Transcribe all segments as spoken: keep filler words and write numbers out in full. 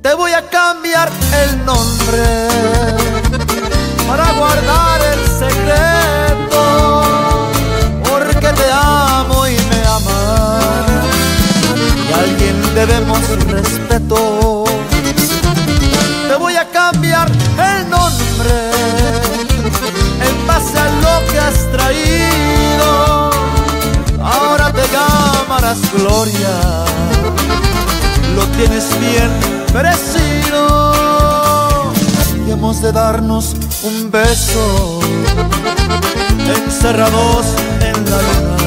te voy a cambiar el nombre para guardar el secreto, porque te amo y me amas, y a alguien debemos respeto. Te voy a cambiar el nombre en base a lo que has traído. Ahora te llamarás Gloria, lo tienes bien merecido. Y hemos de darnos un beso encerrados en la luna.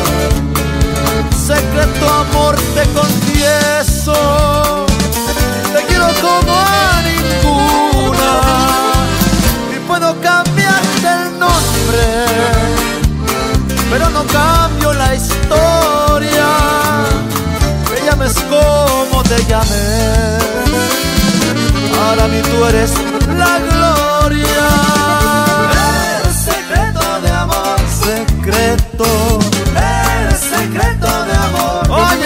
Secreto amor te confieso, te quiero como a ninguna, y puedo cambiarte el nombre, pero no cambio la historia. Te llames como te llames, para mí tú eres la gloria. El secreto de amor, secreto, el secreto de amor. Oye,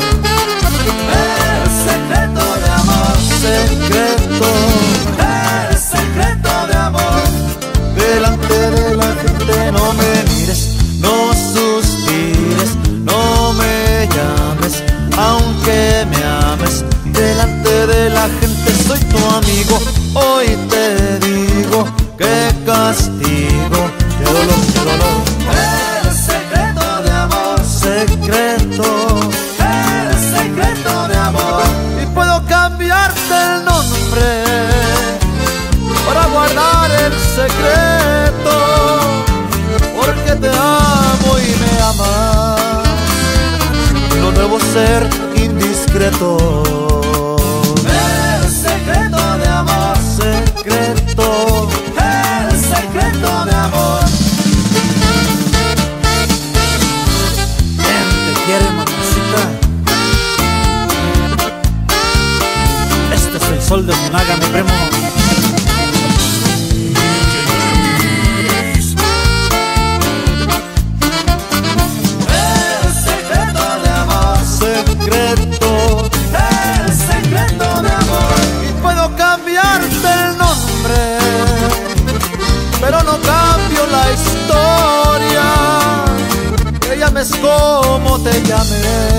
el secreto de amor, secreto, el secreto de amor. delante de la gente no me mires, no suspires, no me llames, aunque me ames. Delante de la gente soy tu amigo. Hoy te digo que castigo, qué dolor, qué dolor. El secreto de amor, Secreto, el secreto de amor. y puedo cambiarte el nombre para guardar el secreto, porque te amo y me amas, no debo ser indiscreto. El secreto de amor, Secreto, el secreto de amor. ¿quién te quiere, mamacita? Este es el sol de Monaga, mi primo. El secreto de amor, Secreto, el secreto de amor. y puedo cambiarte el nombre, pero no cambio la historia. Te llames como te llames,